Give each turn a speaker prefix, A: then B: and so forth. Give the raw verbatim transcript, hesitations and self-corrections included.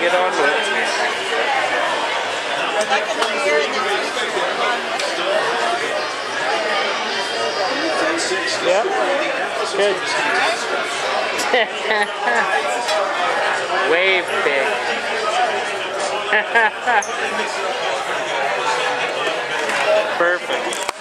A: get on with it. Yep. Good. Wave big. Perfect.